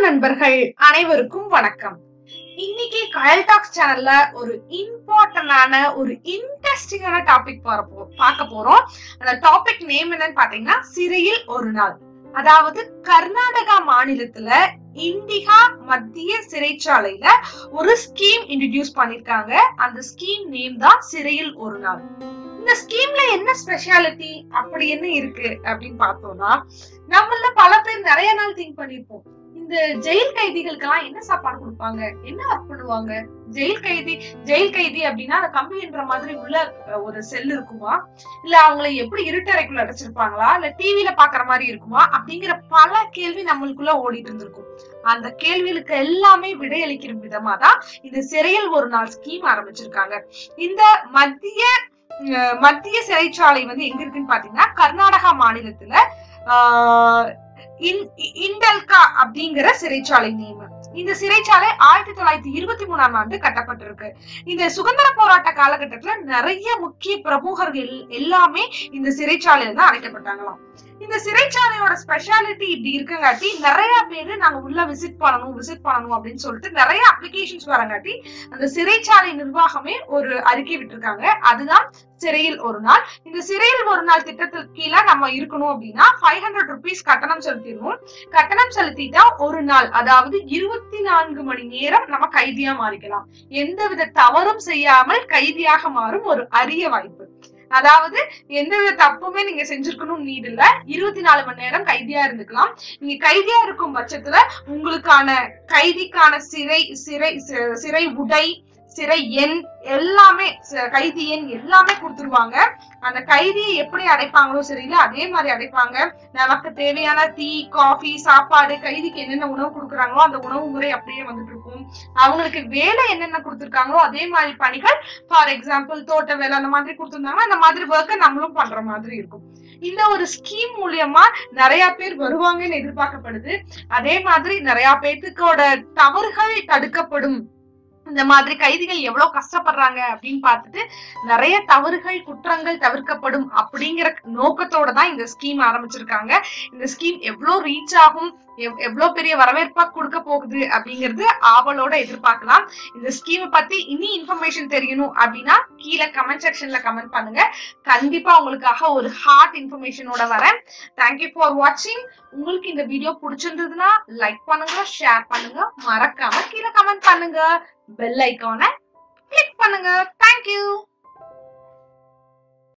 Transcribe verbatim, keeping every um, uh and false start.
நண்பர்கள் அனைவருக்கும் வணக்கம். இன்னைக்கு கயல் டாக்ஸ் சேனல்ல ஒரு இம்பார்ட்டன்டான ஒரு இன்ட்ரெஸ்டிங்கான டாபிக் பார்க்க போறோம். அந்த டாபிக் நேம் என்னன்னு பாத்தீங்கன்னா சிறையில் ஒரு நாள். அதாவது கர்நாடகா மாநிலத்துல இண்டிகா மத்திய சிறைச்சாலையில ஒரு ஸ்கீம் இன்ட்ரோடியூஸ் பண்ணிருக்காங்க. அந்த ஸ்கீம் நேம் தான் சிறையில் ஒரு நாள். இந்த ஸ்கீம்ல என்ன ஸ்பெஷாலிட்டி அப்படி என்ன இருக்கு அப்படின்னு பார்த்தோம்னா, நம்மள பல பேர் நிறைய நாள் திங்க் பண்ணிருப்போம், இந்த ஜெயில் கைதிகளுக்கு எல்லாம் என்ன சாப்பாடு கொடுப்பாங்க, என்ன ஒர்க் பண்ணுவாங்க, ஜெயில் கைதி ஜெயில் கைதி அப்படின்னா அந்த கம்பின்ற மாதிரி உள்ள ஒரு செல் இருக்குமா, இல்ல அவங்களை எப்படி இருட்டறைக்குள்ள அடைச்சிருப்பாங்களா, இல்ல டிவில பாக்குற மாதிரி இருக்குமா அப்படிங்கிற பல கேள்வி நம்மளுக்குள்ள ஓடிட்டு இருந்திருக்கும். அந்த கேள்விகளுக்கு எல்லாமே விடையளிக்கிற விதமா தான் இந்த சிறையில் ஒரு நாள் ஸ்கீம் ஆரம்பிச்சிருக்காங்க. இந்த மத்திய மத்திய சிறைச்சாலை வந்து எங்க இருக்குன்னு பாத்தீங்கன்னா கர்நாடகா மாநிலத்துல ஆஹ் இண்டல்கா அப்படிங்கிற சிறைச்சாலை நேம். இந்த சிறைச்சாலை ஆயிரத்தி தொள்ளாயிரத்தி இருபத்தி மூணாம் ஆண்டு கட்டப்பட்டிருக்கு. இந்த சுதந்திர போராட்ட காலகட்டத்துல நிறைய முக்கிய பிரமுகர்கள் எல்லாமே இந்த சிறைச்சாலையில தான் அடைக்கப்பட்டாங்களாம். இந்த சிறைச்சாலையோட ஸ்பெஷாலிட்டி இப்படி இருக்கங்காட்டி நிறைய பேரு நாங்க உள்ள விசிட் பண்ணணும் விசிட் பண்ணணும் அப்படின்னு சொல்லிட்டு நிறைய அப்ளிகேஷன்ஸ் வரங்காட்டி அந்த சிறைச்சாலை நிர்வாகமே ஒரு அறிக்கை விட்டுருக்காங்க. அதுதான் சிறையில் ஒரு நாள். இந்த சிறையில் ஒரு நாள் திட்டத்துக்கு கீழே நம்ம இருக்கணும் அப்படின்னா ஃபைவ் ஹண்ட்ரட் ருபீஸ் கட்டணம் செலுத்திடுவோம். கட்டணம் செலுத்திட்டா ஒரு நாள், அதாவது இருபத்தி நான்கு மணி நேரம் நம்ம கைதியா மாறிக்கலாம். எந்தவித தவறும் செய்யாமல் கைதியாக மாறும் ஒரு அரிய வாய்ப்பு. அதாவது எந்தவித தப்புமே நீங்க செஞ்சிருக்கணும் நீட் இல்ல, இருபத்தி நாலு மணி நேரம் கைதியா இருந்துக்கலாம். நீங்க கைதியா இருக்கும் பட்சத்துல உங்களுக்கான கைதிக்கான சிறை சிறை சிறை உடை, சிறை எண் எல்லாமே, கைதி எண் எல்லாமே கொடுத்துருவாங்க. அந்த கைதியை எப்படி அடைப்பாங்களோ சரியில்ல அதே மாதிரி அடைப்பாங்க. நமக்கு தேவையான டீ, காஃபி, சாப்பாடு, கைதிக்கு என்னென்ன உணவு கொடுக்குறாங்களோ அந்த உணவு முறை அப்படியே வந்துட்டு இருக்கும். அவங்களுக்கு வேலை என்னென்ன கொடுத்துருக்காங்களோ அதே மாதிரி பணிகள், ஃபார் எக்ஸாம்பிள் தோட்ட வேலை அந்த மாதிரி கொடுத்துருந்தாங்கன்னா அந்த மாதிரி ஒர்க்கை நம்மளும் பண்ற மாதிரி இருக்கும். இந்த ஒரு ஸ்கீம் மூலியமா நிறைய பேர் வருவாங்கன்னு எதிர்பார்க்கப்படுது. அதே மாதிரி நிறைய பேத்துக்கோட தவறுகள் தடுக்கப்படும். இந்த மாதிரி கைதிகள் எவ்வளவு கஷ்டப்படுறாங்க அப்படின்னு பார்த்துட்டு நிறைய தவறுகள் குற்றங்கள் தவிர்க்கப்படும் அப்படிங்கிற நோக்கத்தோட தான் இந்த ஸ்கீம் ஆரம்பிச்சிருக்காங்க. இந்த ஸ்கீம் எவ்வளவு ரீச் ஆகும், எவ்வளவு பெரிய வரவேற்பா கொடுக்க போகுது அப்படிங்கிறது ஆவலோட எதிர்பார்க்கலாம். இந்த ஸ்கீம் பத்தி இனி இன்ஃபர்மேஷன் தெரியணும் அப்படின்னா கீழே கமெண்ட் செக்ஷன்ல கமெண்ட் பண்ணுங்க. கண்டிப்பா உங்களுக்காக ஒரு ஹார்ட் இன்ஃபர்மேஷனோட வரேன். தேங்க்யூ ஃபார் வாட்சிங். உங்களுக்கு இந்த வீடியோ பிடிச்சிருந்ததுன்னா லைக் பண்ணுங்க, ஷேர் பண்ணுங்க, மறக்காம கீழே கமெண்ட் பண்ணுங்க, பெல் ஐகானை கிளிக் பண்ணுங்க. தேங்க்யூ.